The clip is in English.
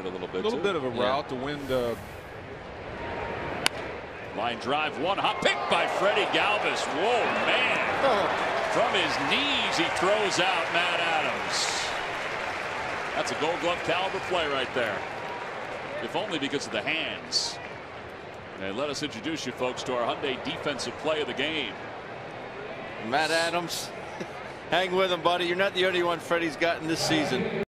a little bit. A little bit of a route. The wind. Line drive, one hop pick by Freddy Galvis. Whoa, man. From his knees, he throws out Matt Adams. That's a Gold Glove caliber play right there. If only because of the hands. And let us introduce you folks to our Hyundai defensive play of the game. Matt Adams. Hang with him, buddy. You're not the only one Freddie's gotten this season.